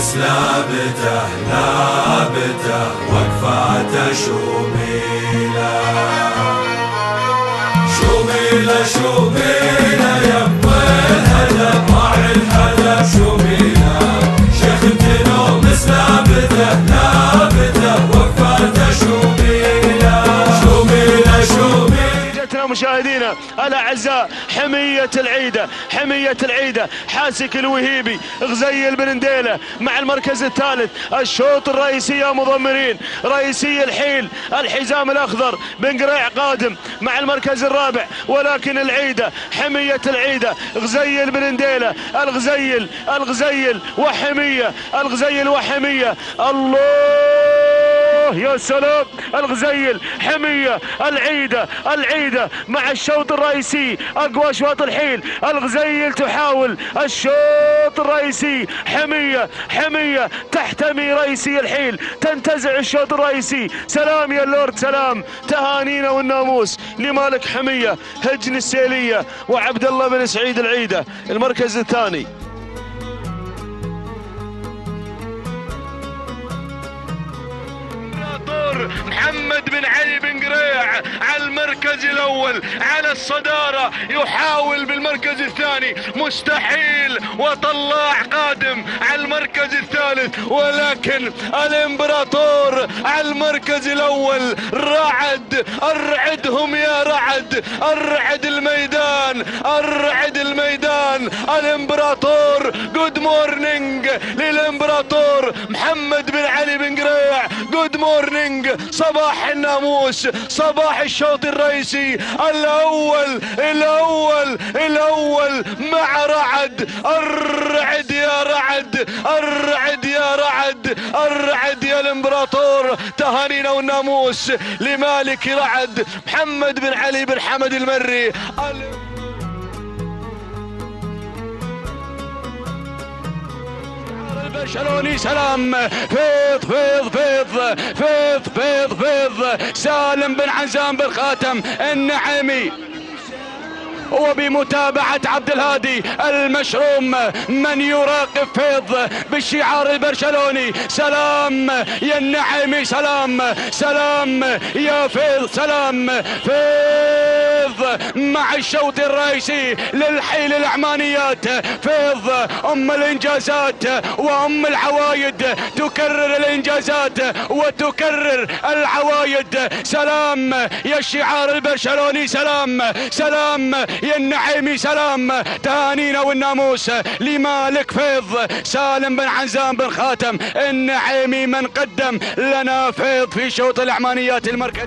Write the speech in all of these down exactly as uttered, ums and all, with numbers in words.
النومس لابته لابته وقفاته شوميله شوميله شوميله يبا الهدف راعي الهدف شوميله شيخ النومس لابته لابته وقفاته شوميله شوميله شوميله. مشاهدينا الاعزاء حميه العيده حميه العيده حاسك الوهيبي غزيل بن نديله مع المركز الثالث. الشوط الرئيسي يا مضمرين رئيسي الحيل الحزام الاخضر بن قريع قادم مع المركز الرابع، ولكن العيده حميه العيده غزيل بن نديله الغزيل الغزيل وحميه الغزيل وحميه. الله يا سلام الغزيل حميه العيده العيده مع الشوط الرئيسي اقوى اشواط الحيل. الغزيل تحاول الشوط الرئيسي حميه حميه تحتمي رئيسي الحيل تنتزع الشوط الرئيسي. سلام يا اللورد سلام تهانينا والناموس لمالك حميه هجن السيليه وعبد الله بن سعيد العيده المركز الثاني. محمد بن علي بن قريع على المركز الاول على الصداره يحاول بالمركز الثاني مستحيل وطلاع قادم على المركز الثالث، ولكن الامبراطور على المركز الاول. رعد ارعدهم يا رعد ارعد الميدان ارعد الميدان. الامبراطور جود مورنينج للامبراطور محمد بن علي بن قريع جود مورنينج. صباح الناموس صباح الشوط الرئيسي الاول الاول الاول مع رعد. الرعد يا رعد الرعد يا رعد الرعد يا الامبراطور. تهانينا والناموس لمالك رعد محمد بن علي بن حمد المري. البرشلوني سلام فيض فيض فيض فيض فيض فيض سالم بن عزام بن خاتم النعيمي وبمتابعة عبد الهادي المشروم من يراقب فيض بالشعار البرشلوني. سلام يا النعيمي سلام سلام يا فيض سلام فيض مع الشوط الرئيسي للحيل العمانيات. فيض ام الانجازات وام العوايد تكرر الانجازات وتكرر العوايد. سلام يا الشعار البرشلوني سلام سلام يا النعيمي سلام تهانينا والناموس لمالك فيض سالم بن عزام بن خاتم النعيمي من قدم لنا فيض في شوط العمانيات المركز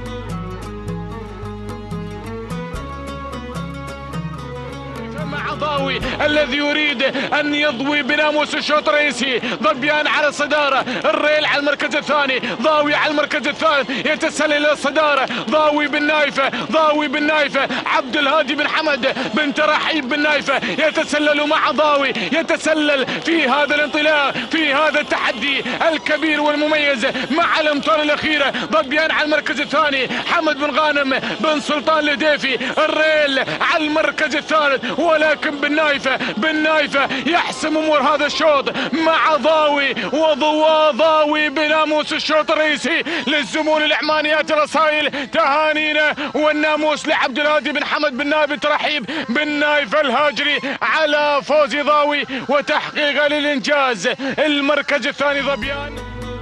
مع ضاوي الذي يريد ان يضوي بناموس الشوط الرئيسي. ضبيان على الصداره، الريل على المركز الثاني، ضاوي على المركز الثالث يتسلل الى الصداره. ضاوي بالنايفه ضاوي بالنايفه عبد الهادي بن حمد بن ترحيب بالنايفه يتسلل مع ضاوي يتسلل في هذا الانطلاق في هذا التحدي الكبير والمميز مع الامتار الاخيره. ضبيان على المركز الثاني، حمد بن غانم بن سلطان الهديفي. الريل على المركز الثالث، ولكن بالنايفه بالنايفه يحسم امور هذا الشوط مع ضاوي وضوا ضاوي بناموس الشوط الرئيسي للزمون العمانيات الرسائل. تهانينا والناموس لعبد الهادي بن حمد بن نايف ترحيب بالنايف الهاجري على فوز ضاوي وتحقيق للانجاز. المركز الثاني ضبيان.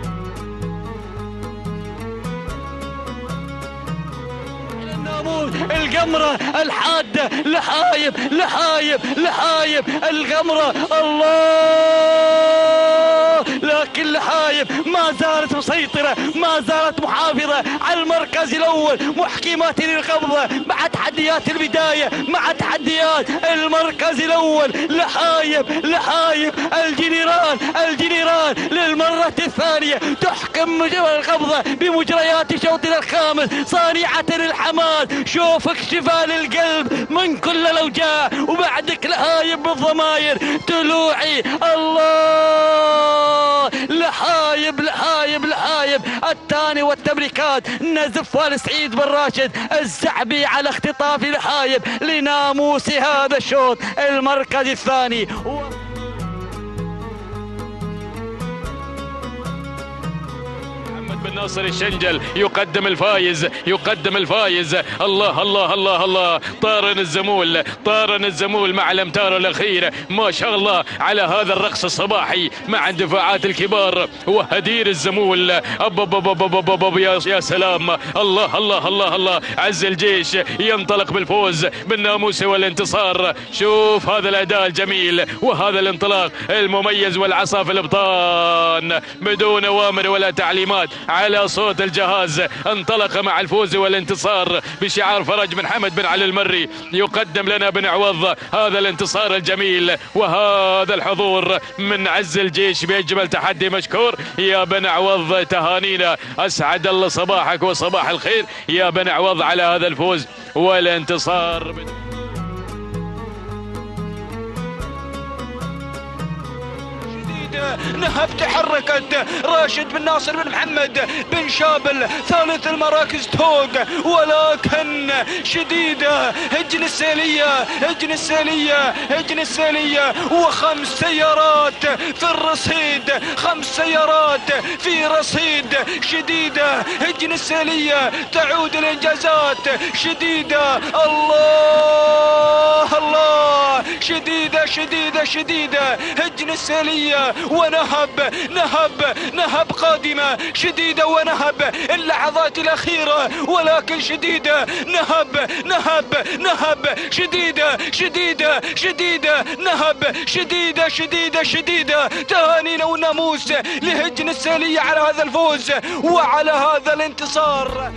القمرة الحادة لحايب لحايب لحايب القمرة الله، لكن لحايب ما زالت مسيطرة ما زالت محافظة على المركز الأول محكمة للقبضة مع تحديات البداية مع تحديات المركز الأول. لحايب لحايب الجنرال الجنرال للمرة الثانية تحكم القبضة بمجريات شوطنا الخامس صانعة الحماس. شوفك شفاء للقلب من كل الاوجاع وبعدك لهايب بالضماير تلوعي الله. لحايب لحايب لحايب الثاني والتبريكات نزف والسعيد بن راشد الزعبي على اختطاف لحايب لناموس هذا الشوط المركز الثاني. بن ناصر الشنجل يقدم الفايز، يقدم الفايز. الله الله الله الله، طارن الزمول، طارن الزمول مع الامتار الاخيره. ما شاء الله على هذا الرقص الصباحي مع اندفاعات الكبار وهدير الزمول. أب أب أب أب أب أب أب يا, يا سلام. الله الله الله الله، عز الجيش ينطلق بالفوز بالناموس والانتصار. شوف هذا الاداء الجميل وهذا الانطلاق المميز والعصا في الابطان بدون اوامر ولا تعليمات، على صوت الجهاز انطلق مع الفوز والانتصار بشعار فرج بن حمد بن علي المري. يقدم لنا بن عوض هذا الانتصار الجميل وهذا الحضور من عز الجيش باجمل تحدي. مشكور يا بن عوض، تهانينا، اسعد الله صباحك وصباح الخير يا بن عوض على هذا الفوز والانتصار. نهب تحركت راشد بن ناصر بن محمد بن شابل ثالث المراكز توق، ولكن شديدة هجن السيلية، هجن السيلية، هجن السيلية، وخمس سيارات في الرصيد، خمس سيارات في رصيد. شديدة هجن السيلية، تعود الانجازات. شديدة الله الله، شديدة شديدة شديدة هجن السيلية ونهب نهب نهب قادمة. شديدة ونهب اللحظات الأخيرة، ولكن شديدة نهب نهب نهب شديدة شديدة شديدة نهب شديدة شديدة شديدة. تهانينا والناموس لهجن السيلية على هذا الفوز وعلى هذا الانتصار.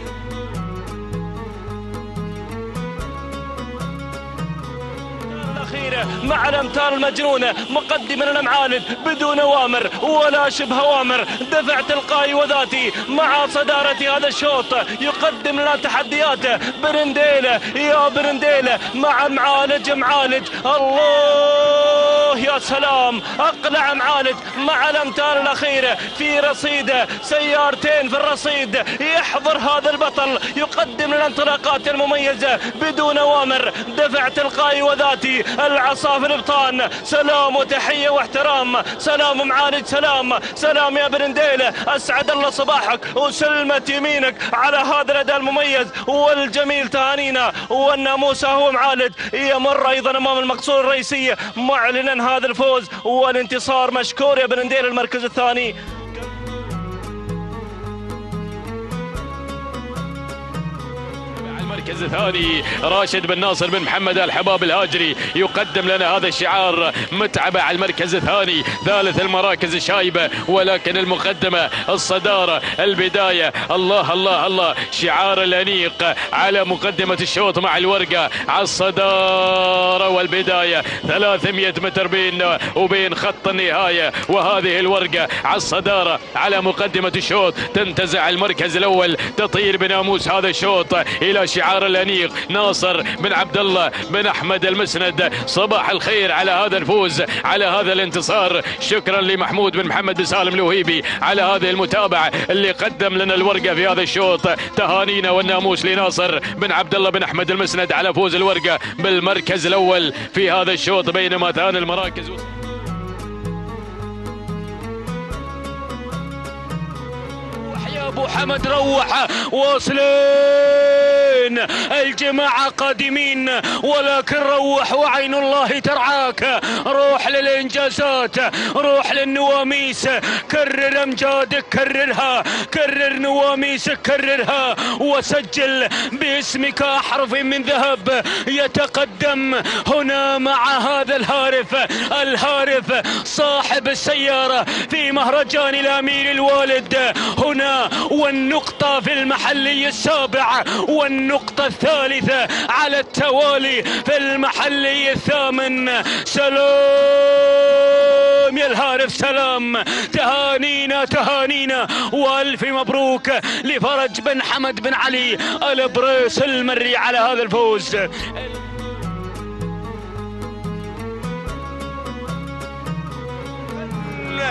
مع الامتار المجنونه مقدما لنا معاند بدون اوامر ولا شبه اوامر، دفع تلقائي وذاتي مع صداره هذا الشوط. يقدم لنا تحديات برنديله يا برنديله مع معالج معالج. الله يا سلام، اقلع معالج مع الامتار الاخيره في رصيده، سيارتين في الرصيد. يحضر هذا البطل، يقدم لنا انطلاقات المميزه بدون اوامر، دفع تلقائي وذاتي، العصا في الابطان. سلام وتحيه واحترام، سلام معالج، سلام سلام يا برنديله، اسعد الله صباحك وسلمت يمينك على هذا الاداء المميز والجميل. تهانينا والناموس هو معالج يمر ايضا امام المقصوره الرئيسيه معلنا هذا الفوز والانتصار. مشكور يا برنديله المركز الثاني. المركز الثاني راشد بن ناصر بن محمد الحباب الهاجري يقدم لنا هذا الشعار. متعبة على المركز الثاني، ثالث المراكز الشايبة، ولكن المقدمة الصدارة البداية. الله الله الله، شعار الأنيق على مقدمة الشوط مع الورقة على الصدارة والبداية. ثلاثمئة متر بيننا وبين خط النهاية، وهذه الورقة على الصدارة على مقدمة الشوط. تنتزع المركز الأول، تطير بناموس هذا الشوط إلى شعار الأنيق ناصر بن عبد الله بن أحمد المسند. صباح الخير على هذا الفوز، على هذا الانتصار. شكرا لمحمود بن محمد بن سالم الوهيبي على هذه المتابعة اللي قدم لنا الورقة في هذا الشوط. تهانينا والناموس لناصر بن عبد الله بن أحمد المسند على فوز الورقة بالمركز الأول في هذا الشوط، بينما ثاني المراكز ابو حمد. روح واصلين الجماعه قادمين، ولكن روح وعين الله ترعاك. روح للانجازات، روح للنواميس، كرر امجادك، كررها، كرر نواميسك، كررها، وسجل باسمك احرف من ذهب. يتقدم هنا مع هذا الهارف، الهارف صاحب السياره في مهرجان الامير الوالد هنا، والنقطة في المحلي السابع، والنقطة الثالثة على التوالي في المحلي الثامن. سلام يا الهارف، سلام. تهانينا تهانينا والف مبروك لفرج بن حمد بن علي البريس المري على هذا الفوز.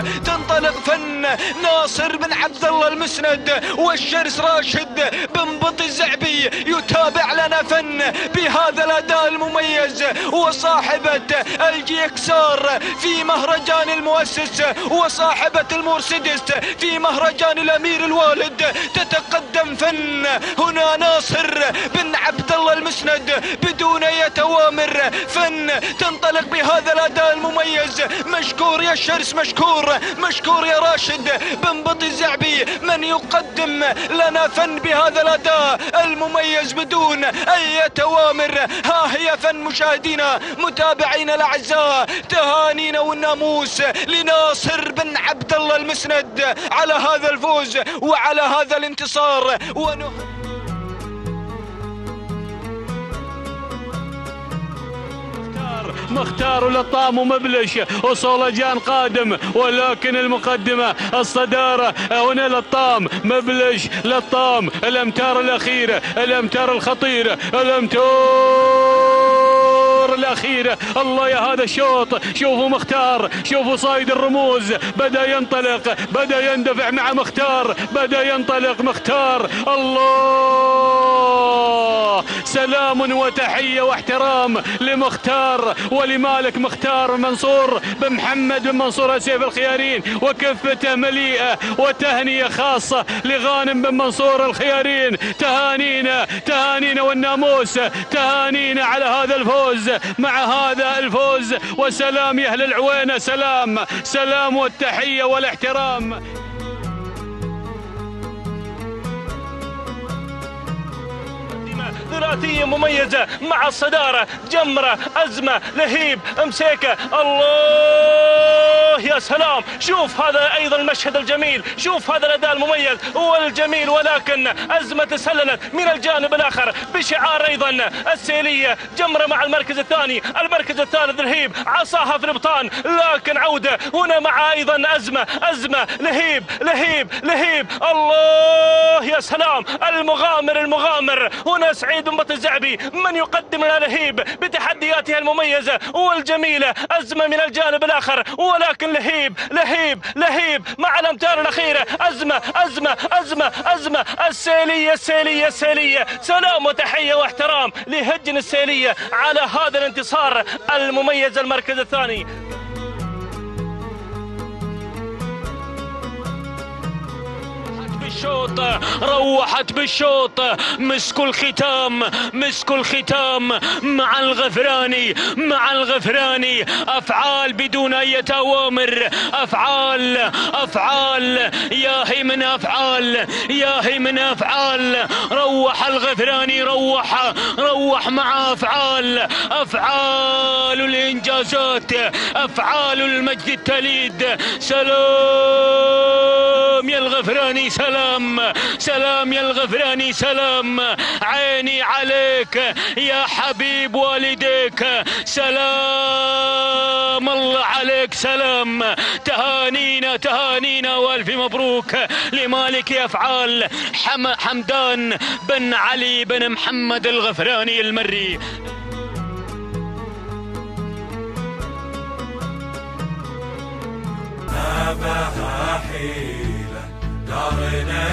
تنطلق فن ناصر بن عبد الله المسند والشرس راشد بن بط الزعبي يتابع لنا فن بهذا الأداء المميز، وصاحبة الجيكسار في مهرجان المؤسس وصاحبة المرسيدس في مهرجان الأمير الوالد تتقدم فن. هنا ناصر بن عبد الله المسند بدون أي أوامر فن تنطلق بهذا الأداء المميز. مشكور يا الشرس، مشكور مشكور يا راشد بن بط الزعبي من يقدم لنا فن بهذا الأداء المميز بدون أي أوامر. ها هي فن مشاهدينا متابعينا الأعزاء، تهانينا والناموس لناصر بن عبد الله المسند على هذا الفوز وعلى هذا الانتصار. ونه... مختار ولطام ومبلش وصولجان قادم، ولكن المقدمة الصدارة هنا لطام مبلش لطام. الأمتار الأخيرة، الأمتار الخطيرة، الأمتار الأخيرة. الله يا هذا الشوط، شوفوا مختار، شوفوا صايد الرموز بدأ ينطلق، بدأ يندفع مع مختار، بدأ ينطلق مختار. الله سلام وتحية واحترام لمختار ولمالك مختار منصور بن محمد بن منصور سيف الخيارين، وكفته مليئة، وتهنية خاصة لغانم بن منصور الخيارين. تهانينا تهانينا والناموس، تهانينا على هذا الفوز مع هذا الفوز. وسلام يا أهل العوينة، سلام سلام والتحية والاحترام. ثلاثية مميزة مع الصدارة، جمرة، أزمة، لهيب، مسيكة. الله يا سلام، شوف هذا أيضا المشهد الجميل، شوف هذا الأداء المميز والجميل. ولكن أزمة تسللت من الجانب الآخر بشعار أيضا السيلية. جمرة مع المركز الثاني، المركز الثالث لهيب عصاها في الابطان، لكن عودة هنا مع أيضا أزمة، أزمة، لهيب، لهيب، لهيب. الله يا سلام، المغامر المغامر هنا سعيد بن بط الزعبي من يقدم لنا لهيب بتحدياتها المميزة والجميلة. أزمة من الجانب الآخر، ولكن لهيب لهيب لهيب مع الأمتار الأخيرة. أزمة أزمة أزمة أزمة السيلية السيلية السيلية. سلام وتحية واحترام لهجن السيلية على هذا الانتصار المميز المركز الثاني. بالشوط روحت بالشوط، مسكوا الختام، مسكوا الختام مع الغفراني، مع الغفراني. افعال بدون اي اوامر، افعال افعال يا هي من افعال، يا هي من افعال. روح الغفراني، روح روح مع افعال، افعال الانجازات، افعال المجد التليد. سلام يا الغفراني، سلام سلام يا الغفراني، سلام. عيني عليك يا حبيب والديك، سلام الله عليك، سلام. تهانينا تهانينا والف مبروك لمالك افعال حم حمدان بن علي بن محمد الغفراني المري. ما بها حيلة دارنا